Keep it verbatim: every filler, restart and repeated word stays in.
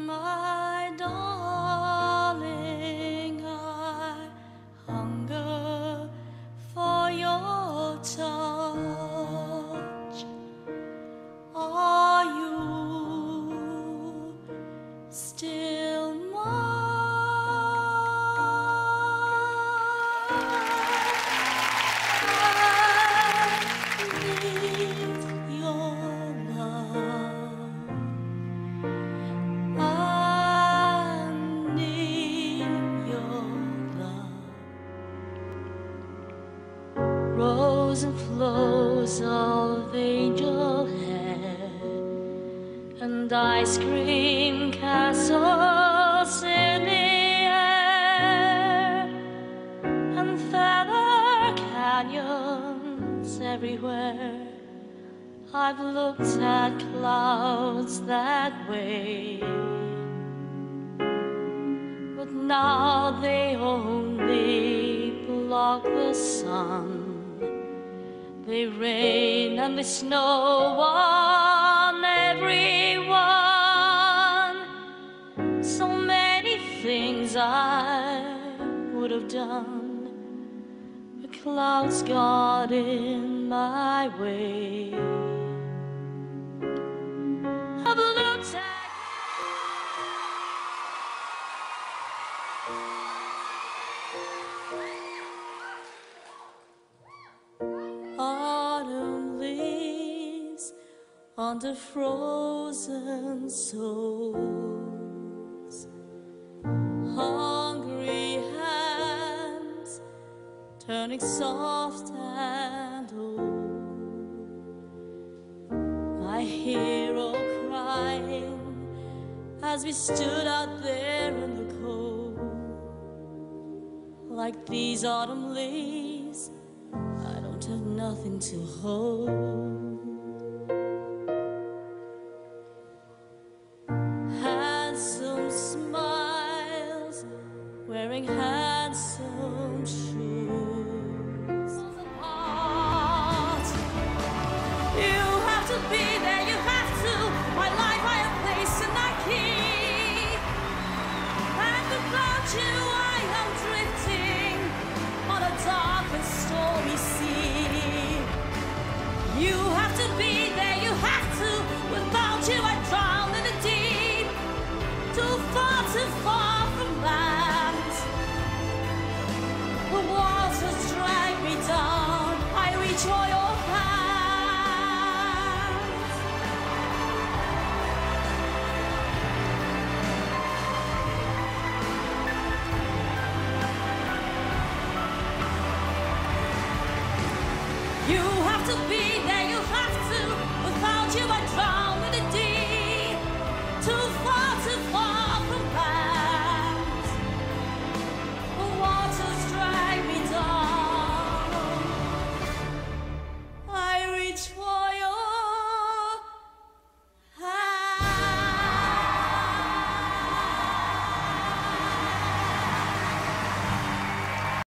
My darling, I hunger for your touch. Are you still rows and flows of angel hair and ice cream castles in the air and feather canyons everywhere. I've looked at clouds that way, but now they only block the sun. They rain and they snow on everyone. So many things I would have done, the clouds got in my way. I've looked at autumn leaves on the frozen souls, hungry hands turning soft and old. My hero crying as we stood out there in the cold. Like these autumn leaves, I don't have nothing to hold. Handsome smiles, wearing handsome shoes. Apart. You have to be there, you have to. My life I have placed in thy key, and without you I am drifting on a dark and stormy sea. You have to be there, you have to. Without you I drown in the deep, too far, too far from land. The waters drag me down, I reach for your hands. You have to be